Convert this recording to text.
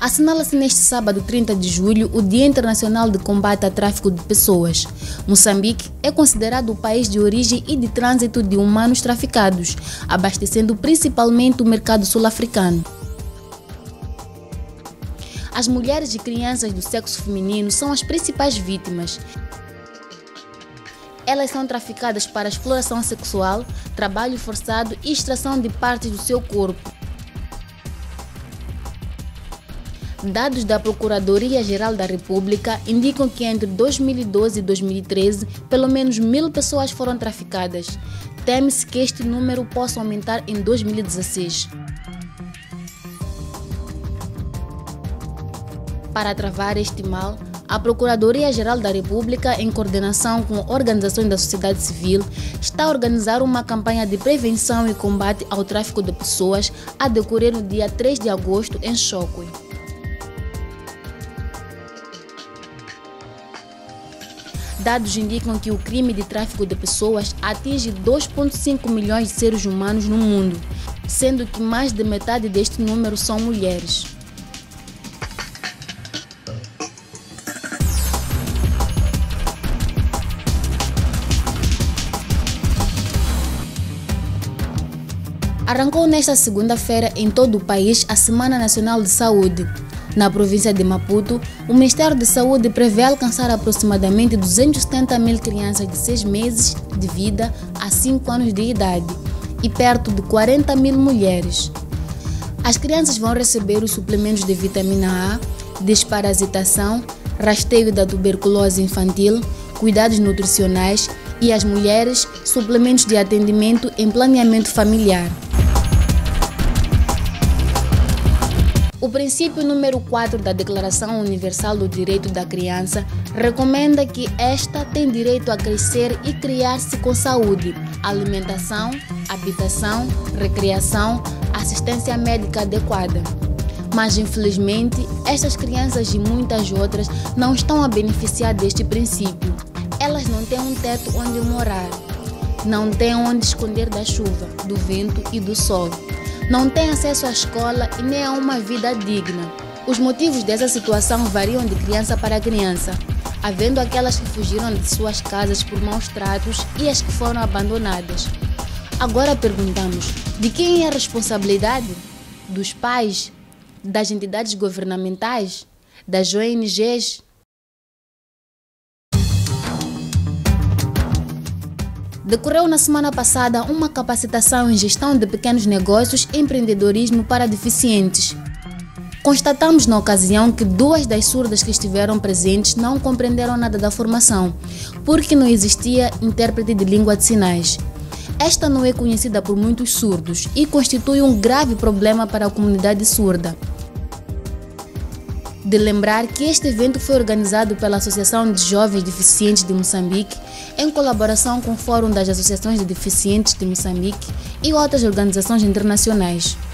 Assinala-se neste sábado, 30 de julho, o Dia Internacional de Combate ao Tráfico de Pessoas. Moçambique é considerado o país de origem e de trânsito de humanos traficados, abastecendo principalmente o mercado sul-africano. As mulheres e crianças do sexo feminino são as principais vítimas. Elas são traficadas para exploração sexual, trabalho forçado e extração de partes do seu corpo. Dados da Procuradoria-Geral da República indicam que entre 2012 e 2013, pelo menos 1.000 pessoas foram traficadas. Teme-se que este número possa aumentar em 2016. Para travar este mal, a Procuradoria-Geral da República, em coordenação com organizações da sociedade civil, está a organizar uma campanha de prevenção e combate ao tráfico de pessoas a decorrer no dia 3 de agosto em Chocwe. Dados indicam que o crime de tráfico de pessoas atinge 2,5 milhões de seres humanos no mundo, sendo que mais de metade deste número são mulheres. Arrancou nesta segunda-feira em todo o país a Semana Nacional de Saúde. Na província de Maputo, o Ministério de Saúde prevê alcançar aproximadamente 270.000 crianças de 6 meses de vida a 5 anos de idade e perto de 40.000 mulheres. As crianças vão receber os suplementos de vitamina A, desparasitação, rasteio da tuberculose infantil, cuidados nutricionais e as mulheres, suplementos de atendimento em planeamento familiar. O princípio número 4 da Declaração Universal do Direito da Criança recomenda que esta tem direito a crescer e criar-se com saúde, alimentação, habitação, recreação, assistência médica adequada. Mas, infelizmente, estas crianças e muitas outras não estão a beneficiar deste princípio. Elas não têm um teto onde morar, não têm onde esconder da chuva, do vento e do sol. Não têm acesso à escola e nem a uma vida digna. Os motivos dessa situação variam de criança para criança, havendo aquelas que fugiram de suas casas por maus tratos e as que foram abandonadas. Agora perguntamos, de quem é a responsabilidade? Dos pais? Das entidades governamentais? Das ONGs? Decorreu na semana passada uma capacitação em gestão de pequenos negócios e empreendedorismo para deficientes. Constatamos na ocasião que 2 das surdas que estiveram presentes não compreenderam nada da formação, porque não existia intérprete de língua de sinais. Esta não é conhecida por muitos surdos e constitui um grave problema para a comunidade surda. De lembrar que este evento foi organizado pela Associação de Jovens Deficientes de Moçambique, em colaboração com o Fórum das Associações de Deficientes de Moçambique e outras organizações internacionais.